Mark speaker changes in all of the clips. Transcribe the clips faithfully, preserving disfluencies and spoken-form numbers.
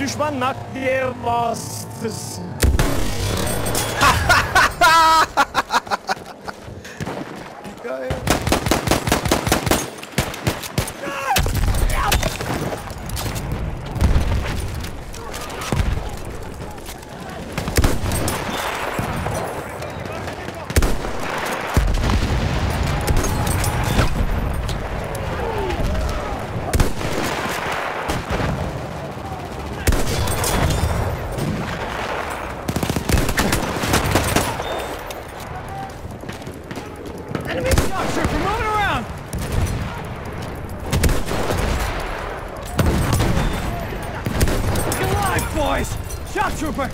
Speaker 1: düşman nakliye vasıtası.
Speaker 2: Geil.
Speaker 1: Enemy structure, come on around! Get alive, boys! Shock trooper!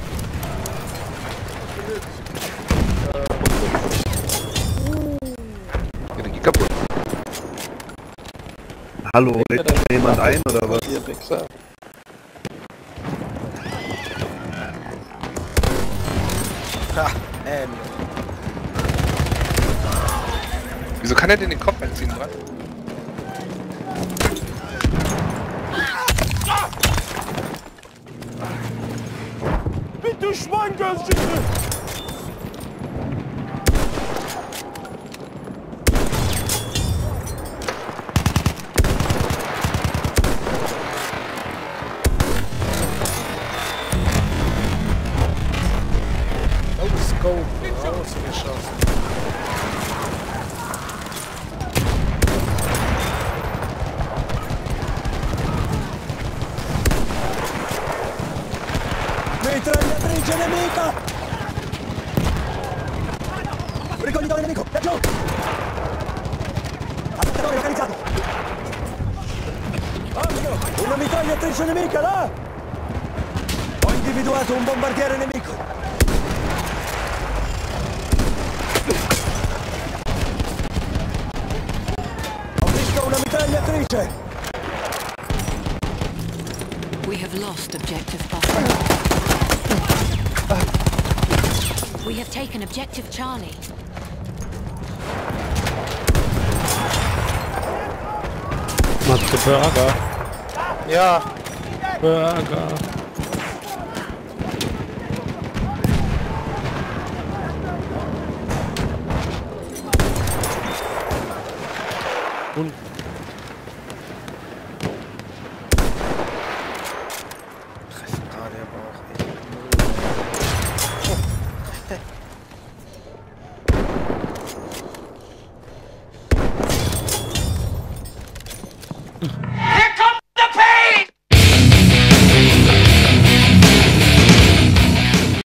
Speaker 2: Energie kaputt.
Speaker 3: Hallo, lädt da jemand ein oder was?
Speaker 2: Ihr Wichser. Ha, ähm. Wieso kann er denn den Kopf einziehen, Mann?
Speaker 1: Bir düşman gözcüsü!
Speaker 2: Oh, Scope. Rausgeschossen.
Speaker 1: Mitragliatrice nemica! Ricoglitore nemico, laggiù! Attaccatore localizzato! Occhio! Una mitragliatrice nemica, là! Ho individuato un bombardiere nemico! Ho visto una mitragliatrice!
Speaker 4: We have lost objective Buffalo. We have taken objective Charlie.
Speaker 5: Matze Burger.
Speaker 2: Ja.
Speaker 5: Burger. Und